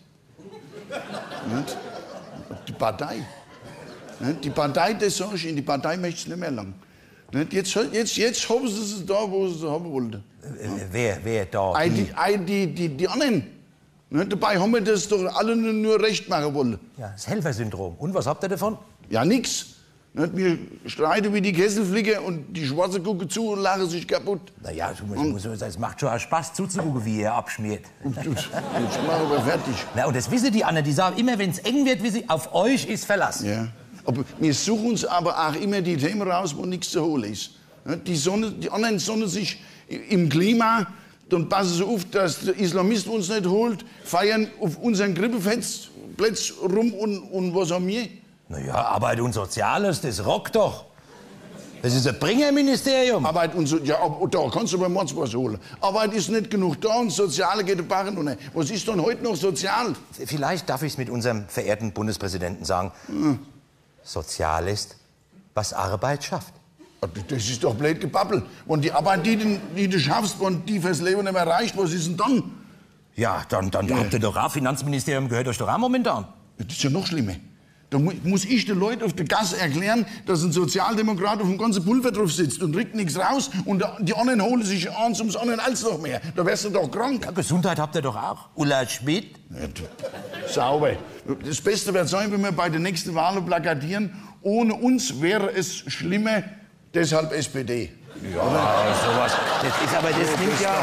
Nicht? Die Partei. Nicht? Die Partei, das sag ich Ihnen, die Partei möchte es nicht mehr lang. Nicht? Jetzt haben sie es da, wo sie es haben wollten. Wer da? Die anderen. Nicht? Dabei haben wir das doch alle nur recht machen wollen. Ja, das Helfersyndrom. Und was habt ihr davon? Ja, nix. Nicht? Wir streiten wie die Kesselflicker und die Schwarze gucken zu und lachen sich kaputt. Naja, es macht schon Spaß zuzugucken, wie ihr abschmiert. Jetzt machen wir fertig. Na, und das wissen die anderen, die sagen immer, wenn es eng wird, wissen sie, auf euch ist Verlass. Ja. Aber wir suchen uns aber auch immer die Themen raus, wo nichts zu holen ist. Die anderen sonnen sich im Klima, dann passen sie auf, dass der Islamist uns nicht holt, feiern auf unseren Grippeplätzen rum und was haben wir? Naja, Arbeit und Soziales, das rockt doch. Das ist ein Bringerministerium. Arbeit und ja, da kannst du beim Mords was holen. Arbeit ist nicht genug da und Soziale geht den Bach runter. Was ist denn heute noch sozial? Vielleicht darf ich es mit unserem verehrten Bundespräsidenten sagen. Sozial ist, was Arbeit schafft. Das ist doch blöd gebabbelt. Und die Arbeit, die du schaffst, und die fürs Leben nicht mehr reicht, was ist denn dann? Ja, dann habt ihr doch auch, Finanzministerium gehört euch doch auch momentan. Das ist ja noch schlimmer. Da muss ich den Leuten auf der Gasse erklären, dass ein Sozialdemokrat auf dem ganzen Pulver drauf sitzt und kriegt nichts raus und die anderen holen sich eins ums anderen als noch mehr. Da wärst du doch krank. Ja, Gesundheit habt ihr doch auch. Ulla Schmidt. Ja, sauber. Das Beste wird sein, wenn wir bei der nächsten Wahl plakatieren. Ohne uns wäre es schlimmer, deshalb SPD. Ja, sowas. Das nimmt ja...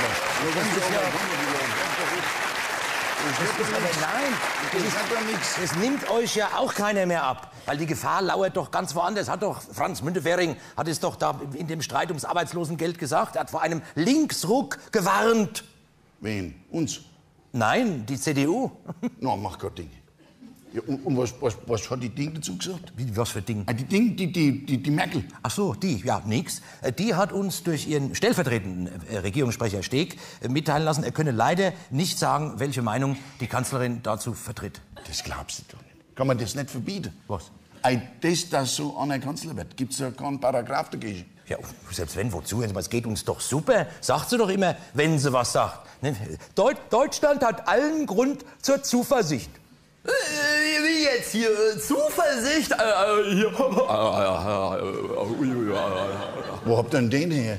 Das nimmt euch ja auch keiner mehr ab. Weil die Gefahr lauert doch ganz woanders. Hat doch Franz Müntefering hat es doch da in dem Streit ums Arbeitslosengeld gesagt. Er hat vor einem Linksruck gewarnt. Wen? Uns? Nein, die CDU. Na, mach Gott Ding. Ja, und was hat die Ding dazu gesagt? Wie, was für Ding? Die Merkel. Ach so, ja, nix. Die hat uns durch ihren stellvertretenden Regierungssprecher Steg mitteilen lassen, er könne leider nicht sagen, welche Meinung die Kanzlerin dazu vertritt. Das glaubst du doch nicht. Kann man das nicht verbieten? Was? Das so an der Kanzler wird, gibt's ja keinen Paragraph dagegen. Ja, selbst wenn, wozu? Es geht uns doch super. Sagt sie doch immer, wenn sie was sagt. Deutschland hat allen Grund zur Zuversicht. Wie jetzt hier? Zuversicht? Wo habt ihr denn den her?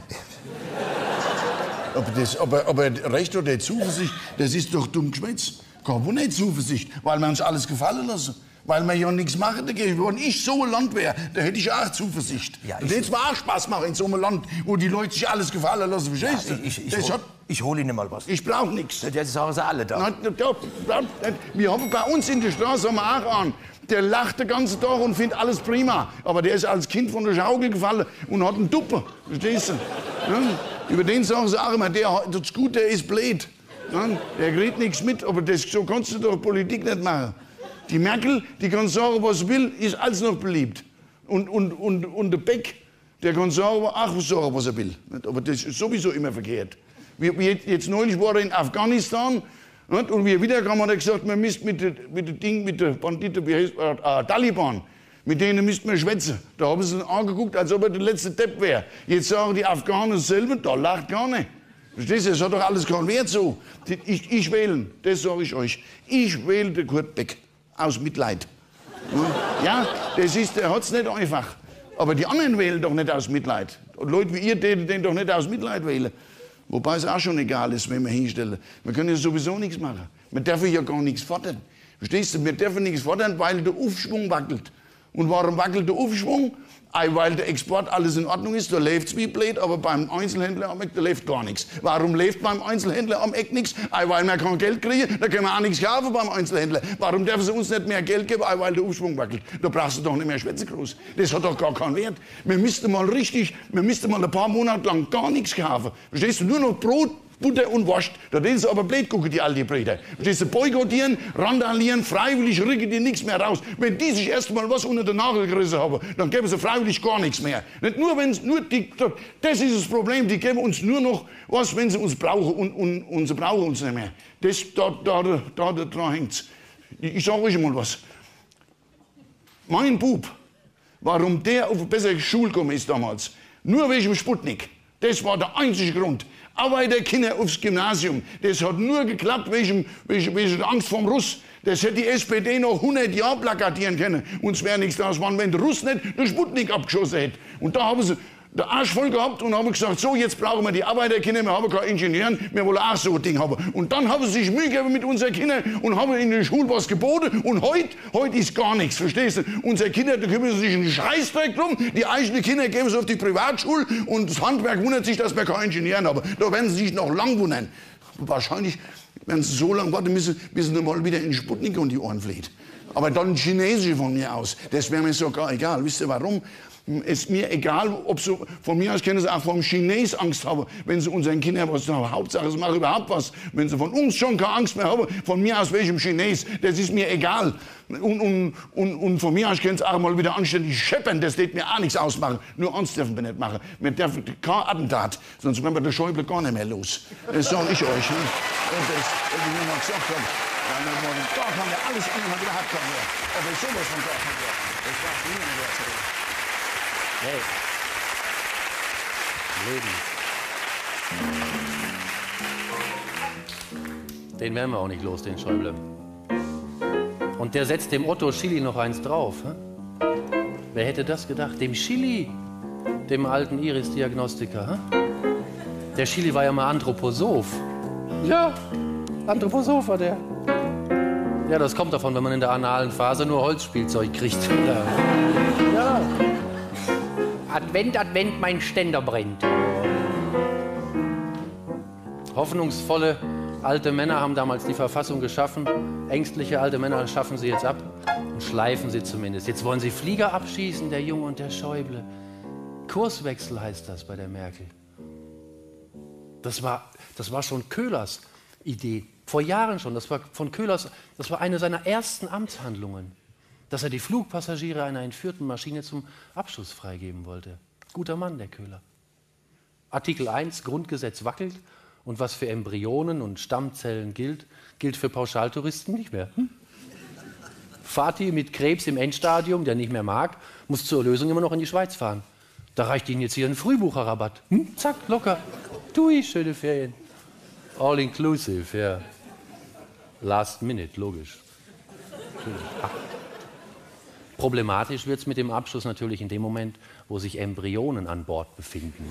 Aber Recht oder Zuversicht, das ist doch dumm Geschwätz. Kann wohl nicht Zuversicht, weil wir uns alles gefallen lassen. Weil wir ja nichts machen dagegen. Wenn ich so ein Land wäre, da hätte ich auch Zuversicht. Ja, das hätte zwar auch Spaß machen in so einem Land, wo die Leute sich alles gefallen lassen. Verstehst du? Ich hole Ihnen mal was. Ich brauche nichts. Jetzt sagen sie alle da. Wir haben bei uns in der Straße haben wir auch einen. Der lacht den ganzen Tag und findet alles prima. Aber der ist als Kind von der Schaukel gefallen und hat einen Duppe. Verstehst du? Ja? Über den sagen sie auch immer, das ist gut, der ist blöd. Ja? Der kriegt nichts mit, aber so kannst du doch Politik nicht machen. Die Merkel, die kann sagen, was sie will, ist alles noch beliebt. Und der Beck, der kann sagen, was er will. Aber das ist sowieso immer verkehrt. Jetzt neulich war er in Afghanistan und wie er wiederkam, hat er gesagt, man müsste mit der Banditen, wie heißt Taliban, mit denen müsste man schwätzen. Da haben sie ihn angeguckt, als ob er der letzte Depp wäre. Jetzt sagen die Afghanen selber, da lacht keiner. Verstehst du, das hat doch alles keinen Wert so. Ich wähle, das sage ich euch, ich wähle den Kurt Beck. Aus Mitleid. Ja, der hat's nicht einfach. Aber die anderen wählen doch nicht aus Mitleid. Und Leute wie ihr, den doch nicht aus Mitleid wählen. Wobei es auch schon egal ist, wenn wir hinstellen. Wir können ja sowieso nichts machen. Wir dürfen ja gar nichts fordern. Verstehst du? Wir dürfen nichts fordern, weil der Aufschwung wackelt. Und warum wackelt der Aufschwung? Weil der Export alles in Ordnung ist, da läuft's wie blöd, aber beim Einzelhändler am Eck, da läuft gar nichts. Warum läuft beim Einzelhändler am Eck nichts? Weil wir kein Geld kriegen, da können wir auch nichts kaufen beim Einzelhändler. Warum dürfen sie uns nicht mehr Geld geben? Weil der Aufschwung wackelt. Da brauchst du doch nicht mehr schwätzen groß. Das hat doch gar keinen Wert. Wir müssten mal ein paar Monate lang gar nichts kaufen. Verstehst du? Nur noch Brot, Butter und Wurst. Da denen sie aber blöd gucken, die alte Brüder. Verstehst du, boykottieren, randalieren, freiwillig rücken die nichts mehr raus. Wenn die sich erst mal was unter den Nagel gerissen haben, dann geben sie freiwillig gar nichts mehr. Nicht nur, wenn nur die, das ist das Problem, die geben uns nur noch was, wenn sie uns brauchen und sie brauchen uns nicht mehr. Das, da hängt's. Ich sage euch mal was. Mein Bub, warum der auf eine bessere Schule gekommen ist damals, nur wegen dem Sputnik. Das war der einzige Grund. Arbeiterkinder aufs Gymnasium, das hat nur geklappt wegen der Angst vorm Russ. Das hätte die SPD noch 100 Jahre plakatieren können. Und es wäre nichts daraus geworden, wenn der Russ nicht den Sputnik abgeschossen hätte. Und da haben sie den Arsch voll gehabt und haben gesagt, so, jetzt brauchen wir die Arbeiterkinder, wir haben keine Ingenieure, wir wollen auch so ein Ding haben. Und dann haben sie sich Mühe gegeben mit unseren Kindern und haben in der Schule was geboten. Und heute ist gar nichts, verstehst du? Unsere Kinder, da kümmern sich einen Scheißdreck drum. Die eigenen Kinder geben sie auf die Privatschule und das Handwerk wundert sich, dass wir keine Ingenieure haben. Da werden sie sich noch lang wundern. Wahrscheinlich werden sie so lange warten müssen, bis sie mal wieder in den Sputnik um die Ohren fliegt. Aber dann Chinesische von mir aus. Das wäre mir sogar egal. Wisst ihr warum? Ist mir egal, ob sie, von mir aus können sie auch vom Chines Angst haben, wenn sie unseren Kindern was sagen. Hauptsache, sie machen überhaupt was. Wenn sie von uns schon keine Angst mehr haben, von mir aus welchem Chines, das ist mir egal. Und von mir aus können sie auch mal wieder anständig scheppern, das wird mir auch nichts ausmachen. Nur uns dürfen wir nicht machen. Wir dürfen kein Attentat, sonst werden wir den Schäuble gar nicht mehr los. Das sage ich euch. Ne? Das ich nur mal gesagt habe. Da kann wir alles immer überhaupt kommen. Aber ich sowas von da haben wir. Das war nie eine Wurzel. Hey. Leben. Den werden wir auch nicht los, den Schäuble. Und der setzt dem Otto Schily noch eins drauf. Hä? Wer hätte das gedacht? Dem Schily, dem alten Iris-Diagnostiker. Hä? Der Schily war ja mal Anthroposoph. Ja, Anthroposoph war der. Ja, das kommt davon, wenn man in der analen Phase nur Holzspielzeug kriegt. Ja. Advent, Advent, mein Ständer brennt. Hoffnungsvolle alte Männer haben damals die Verfassung geschaffen. Ängstliche alte Männer schaffen sie jetzt ab und schleifen sie zumindest. Jetzt wollen sie Flieger abschießen, der Junge und der Schäuble. Kurswechsel heißt das bei der Merkel. Das war schon Köhlers Idee. Vor Jahren schon. Das war von Köhlers, das war eine seiner ersten Amtshandlungen. Dass er die Flugpassagiere einer entführten Maschine zum Abschuss freigeben wollte. Guter Mann, der Köhler. Artikel 1, Grundgesetz wackelt und was für Embryonen und Stammzellen gilt, gilt für Pauschaltouristen nicht mehr. Fatih mit Krebs im Endstadium, der nicht mehr mag, muss zur Lösung immer noch in die Schweiz fahren. Da reicht Ihnen jetzt hier ein Frühbucherrabatt. Zack, locker. Tui, schöne Ferien. All inclusive, ja. Last minute, logisch. Ach. Problematisch wird es mit dem Abschuss natürlich in dem Moment, wo sich Embryonen an Bord befinden.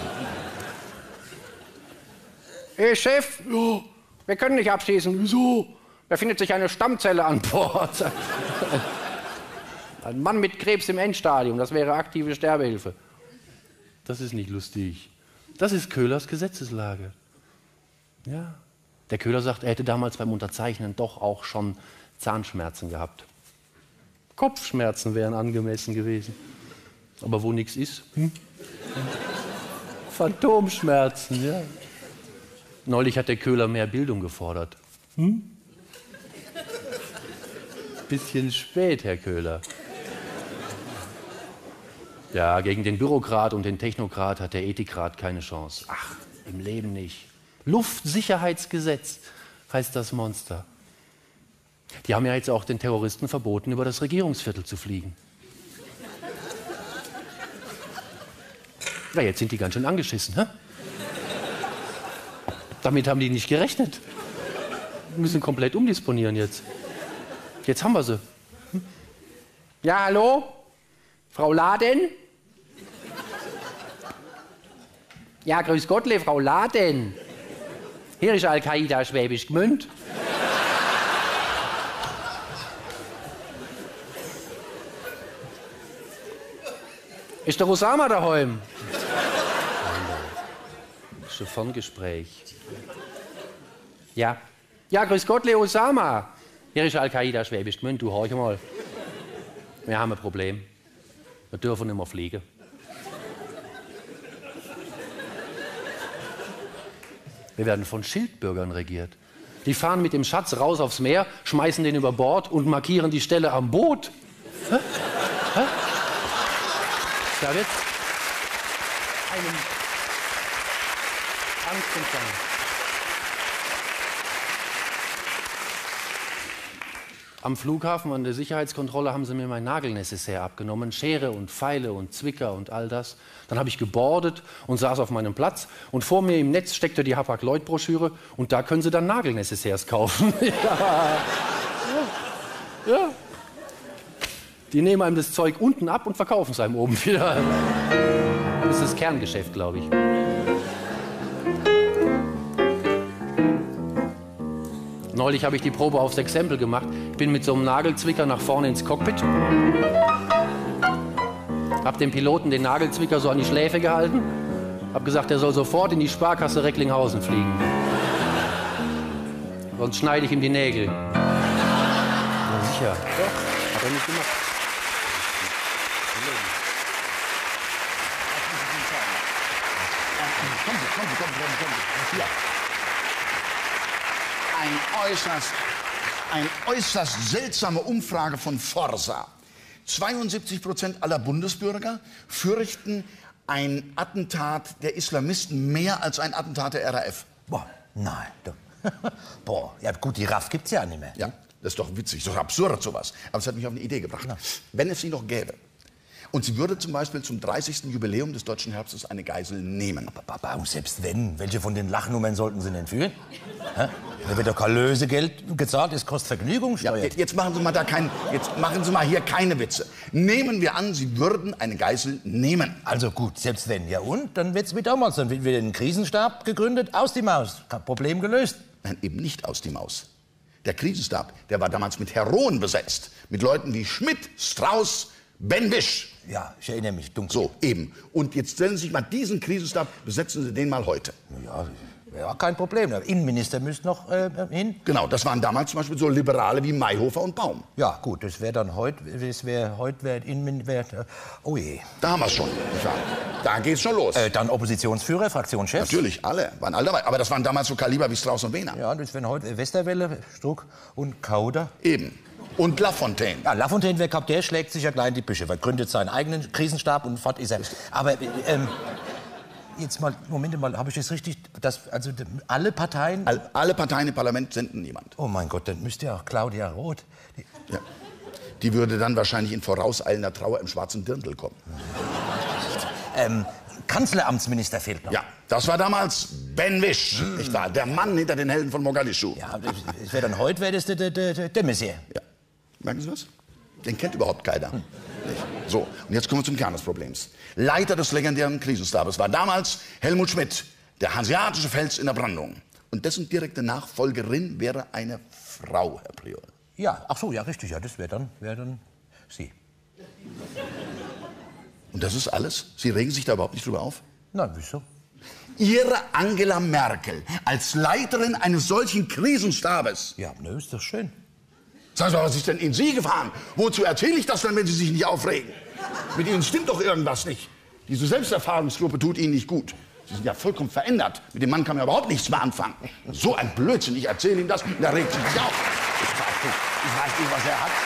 Hey Chef, ja, wir können nicht abschießen. Wieso? Da findet sich eine Stammzelle an Bord. Ein Mann mit Krebs im Endstadium, das wäre aktive Sterbehilfe. Das ist nicht lustig. Das ist Köhlers Gesetzeslage. Ja. Der Köhler sagt, er hätte damals beim Unterzeichnen doch auch schon Zahnschmerzen gehabt. Kopfschmerzen wären angemessen gewesen. Aber wo nichts ist? Phantomschmerzen, ja. Neulich hat der Köhler mehr Bildung gefordert. Bisschen spät, Herr Köhler. Ja, gegen den Bürokrat und den Technokrat hat der Ethikrat keine Chance. Ach, im Leben nicht. Luftsicherheitsgesetz heißt das Monster. Die haben ja jetzt auch den Terroristen verboten, über das Regierungsviertel zu fliegen. Ja, jetzt sind die ganz schön angeschissen, hä? Damit haben die nicht gerechnet. Wir müssen komplett umdisponieren jetzt. Jetzt haben wir sie. Ja, hallo? Frau Laden? Ja, grüß Gottle, Frau Laden. Hier ist Al-Qaida Schwäbisch Gmünd. Ist der Osama daheim? Schon von Gespräch. Ja. Ja, grüß Gott, Osama. Hier ist Al-Qaida Schwäbisch Gmünd. Du, horch mal. Wir haben ein Problem. Wir dürfen nicht mehr fliegen. Wir werden von Schildbürgern regiert. Die fahren mit dem Schatz raus aufs Meer, schmeißen den über Bord und markieren die Stelle am Boot. Hä? Hä? Da wird einem Angst empfangen. Am Flughafen an der Sicherheitskontrolle haben sie mir mein Nagelnecessaire abgenommen, Schere und Pfeile und Zwicker und all das. Dann habe ich gebordet und saß auf meinem Platz und vor mir im Netz steckte die Hapag-Lloyd-Broschüre und da können Sie dann Nagelnecessaires kaufen. Ja. Die nehmen einem das Zeug unten ab und verkaufen es einem oben wieder. Das ist das Kerngeschäft, glaube ich. Neulich habe ich die Probe aufs Exempel gemacht. Ich bin mit so einem Nagelzwicker nach vorne ins Cockpit. Hab dem Piloten den Nagelzwicker so an die Schläfe gehalten. Hab gesagt, er soll sofort in die Sparkasse Recklinghausen fliegen. Sonst schneide ich ihm die Nägel. Ja, sicher. Doch, hat er nicht gemacht. Ja. Eine äußerst seltsame Umfrage von Forsa. 72% aller Bundesbürger fürchten ein Attentat der Islamisten mehr als ein Attentat der RAF. Boah, nein. Boah, ja gut, die RAF gibt's ja nicht mehr. Ja, das ist doch witzig, so absurd sowas. Aber es hat mich auf eine Idee gebracht. Ja. Wenn es sie noch gäbe und sie würde zum Beispiel zum 30. Jubiläum des Deutschen Herbstes eine Geisel nehmen. Aber selbst wenn, welche von den Lachnummern sollten Sie denn führen? Da wird doch kein Lösegeld gezahlt, das kostet Vergnügungssteuer. Ja, jetzt machen Sie mal hier keine Witze. Nehmen wir an, Sie würden eine Geisel nehmen. Also gut, selbst wenn. Ja und? Dann wird's wie damals. Dann wird wieder ein Krisenstab gegründet, aus die Maus. Kein Problem gelöst. Nein, eben nicht aus die Maus. Der Krisenstab, der war damals mit Heroen besetzt. Mit Leuten wie Schmidt, Strauß, Ben Wisch. Ja, ich erinnere mich dunkel. So, eben. Und jetzt stellen Sie sich mal diesen Krisenstab, besetzen Sie den mal heute. Ja, kein Problem. Der Innenminister müsste noch hin. Genau, das waren damals zum Beispiel so Liberale wie Mayhofer und Baum. Ja, gut, das wäre dann heute, oh je. Da haben wir es schon. Da geht's schon los. Dann Oppositionsführer, Fraktionschefs. Natürlich, waren alle dabei. Aber das waren damals so Kaliber wie Strauß und Wehner. Ja, das wären heute Westerwelle, Struck und Kauder. Eben. Und Lafontaine. Ja, Lafontaine, wer gehabt, der schlägt sich ja gleich in die Büsche, weil gründet seinen eigenen Krisenstab und fort ist er. Aber jetzt mal, Moment mal, habe ich das richtig, also alle Parteien? Alle Parteien im Parlament senden niemand. Oh mein Gott, dann müsste ja auch Claudia Roth. Ja. Die würde dann wahrscheinlich in vorauseilender Trauer im schwarzen Dirndl kommen. Kanzleramtsminister fehlt noch. Ja, das war damals Ben Wisch, nicht wahr? Der Mann hinter den Helden von Mogadischu. Ja, das wäre dann heute, wäre das der Messier. Ja. Merken Sie was? Den kennt überhaupt keiner. So, und jetzt kommen wir zum Kern des Problems. Leiter des legendären Krisenstabes war damals Helmut Schmidt, der hanseatische Fels in der Brandung. Und dessen direkte Nachfolgerin wäre eine Frau, Herr Prior. Ja, ach so, ja, richtig, ja, das wäre dann Sie. Und das ist alles? Sie regen sich da überhaupt nicht drüber auf? Nein, wieso? Ihre Angela Merkel als Leiterin eines solchen Krisenstabes. Ja, ne, ist doch schön. Sagen Sie mal, was ist denn in Sie gefahren? Wozu erzähle ich das denn, wenn Sie sich nicht aufregen? Mit Ihnen stimmt doch irgendwas nicht. Diese Selbsterfahrungsgruppe tut Ihnen nicht gut. Sie sind ja vollkommen verändert. Mit dem Mann kann man überhaupt nichts mehr anfangen. So ein Blödsinn, ich erzähle ihm das und er regt sich auf. Ich weiß nicht, was er hat.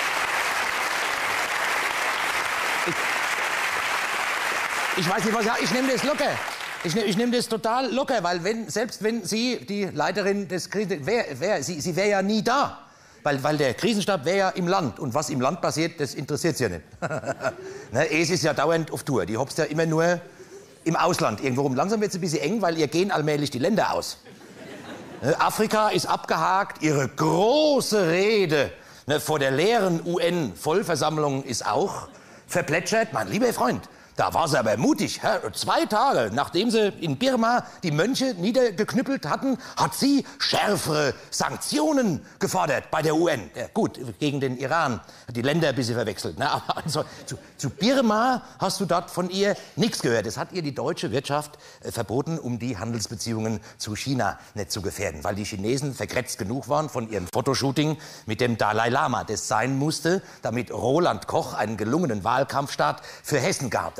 Ich weiß nicht, was er hat. Ich nehme das locker. Ich nehme das total locker, weil selbst wenn Sie die Leiterin des Krisenstabs, sie wäre ja nie da. Weil der Krisenstab wäre ja im Land. Und was im Land passiert, das interessiert Sie ja nicht. Ne, es ist ja dauernd auf Tour. Die hopst ja immer nur im Ausland irgendwo rum. Langsam wird es ein bisschen eng, weil ihr gehen allmählich die Länder aus. Ne, Afrika ist abgehakt. Ihre große Rede vor der leeren UN-Vollversammlung ist auch verplätschert. Mein lieber Freund, da war sie aber mutig. 2 Tage, nachdem sie in Birma die Mönche niedergeknüppelt hatten, hat sie schärfere Sanktionen gefordert bei der UN. Ja, gut, gegen den Iran, die Länder ein bisschen verwechselt. Ne? Aber also, zu Birma hast du dort von ihr nichts gehört. Das hat ihr die deutsche Wirtschaft verboten, um die Handelsbeziehungen zu China nicht zu gefährden. Weil die Chinesen vergrätzt genug waren von ihrem Fotoshooting mit dem Dalai Lama. Das sein musste, damit Roland Koch einen gelungenen Wahlkampfstart für Hessen gehabt hat.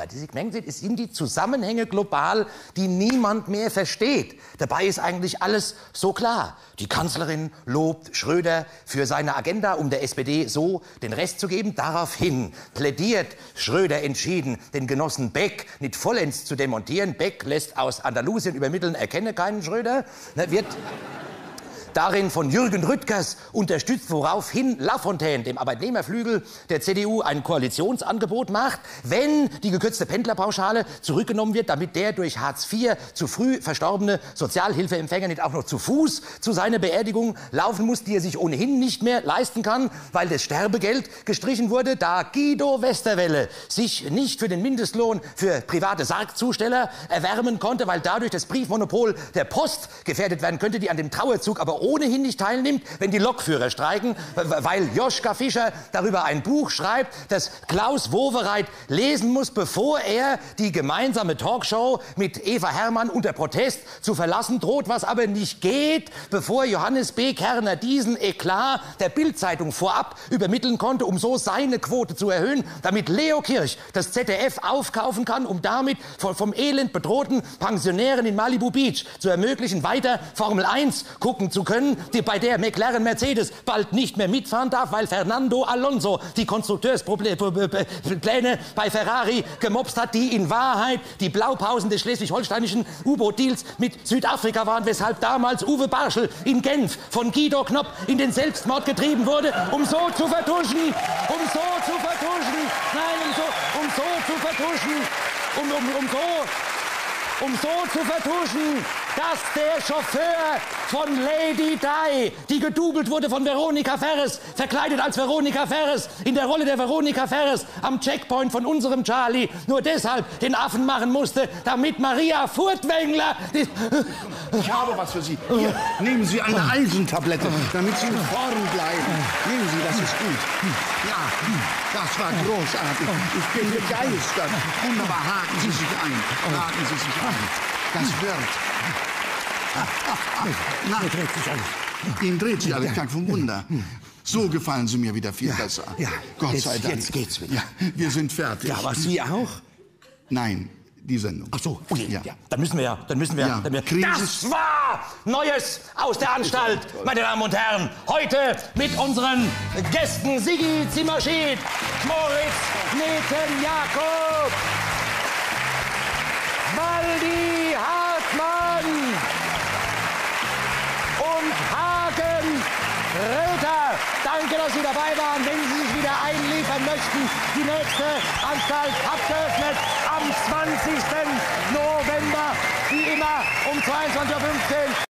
da. Es sind die Zusammenhänge global, die niemand mehr versteht. Dabei ist eigentlich alles so klar. Die Kanzlerin lobt Schröder für seine Agenda, um der SPD so den Rest zu geben. Daraufhin plädiert Schröder entschieden, den Genossen Beck nicht vollends zu demontieren. Beck lässt aus Andalusien übermitteln, er kenne keinen Schröder, wird darin von Jürgen Rüttgers unterstützt, woraufhin Lafontaine, dem Arbeitnehmerflügel der CDU, ein Koalitionsangebot macht, wenn die gekürzte Pendlerpauschale zurückgenommen wird, damit der durch Hartz IV zu früh verstorbene Sozialhilfeempfänger nicht auch noch zu Fuß zu seiner Beerdigung laufen muss, die er sich ohnehin nicht mehr leisten kann, weil das Sterbegeld gestrichen wurde, da Guido Westerwelle sich nicht für den Mindestlohn für private Sargzusteller erwärmen konnte, weil dadurch das Briefmonopol der Post gefährdet werden könnte, die an dem Trauerzug aber ohnehin nicht teilnimmt, wenn die Lokführer streiken, weil Joschka Fischer darüber ein Buch schreibt, das Klaus Wowereit lesen muss, bevor er die gemeinsame Talkshow mit Eva Herrmann unter Protest zu verlassen droht, was aber nicht geht, bevor Johannes B. Kerner diesen Eklat der Bild-Zeitung vorab übermitteln konnte, um so seine Quote zu erhöhen, damit Leo Kirch das ZDF aufkaufen kann, um damit vom Elend bedrohten Pensionären in Malibu Beach zu ermöglichen, weiter Formel 1 gucken zu können, bei der McLaren Mercedes bald nicht mehr mitfahren darf, weil Fernando Alonso die Konstrukteurspläne bei Ferrari gemobst hat, die in Wahrheit die Blaupausen des schleswig-holsteinischen U-Boot-Deals mit Südafrika waren, weshalb damals Uwe Barschel in Genf von Guido Knopp in den Selbstmord getrieben wurde, um so zu vertuschen, dass der Chauffeur von Lady Di, die gedoubelt wurde von Veronika Ferres, verkleidet als Veronika Ferres, in der Rolle der Veronika Ferres am Checkpoint von unserem Charlie, nur deshalb den Affen machen musste, damit Maria Furtwängler... Ich habe was für Sie. Hier, nehmen Sie eine Eisentablette, damit Sie in Form bleiben. Nehmen Sie, das ist gut. Ja, das war großartig. Ich bin begeistert. Wunderbar, haken Sie sich ein. Haken Sie sich ein. Das wird. Ihnen dreht sich alles. Kein vom Wunder. So gefallen Sie mir wieder viel besser. Ja, Gott sei Dank. Jetzt geht's wieder. Ja, wir sind fertig. Ja, aber Sie auch? Nein, die Sendung. Ach so, okay. Ja. Dann müssen wir. Ja. Das war Neues aus der Anstalt, meine Damen und Herren. Heute mit unseren Gästen Sigi Zimmerschied, Moritz Neten-Jakob, Waldi Hartmann und Hagen Räther. Danke, dass Sie dabei waren. Wenn Sie sich wieder einliefern möchten, die nächste Anstalt hat geöffnet am 20. November, wie immer um 22:15 Uhr.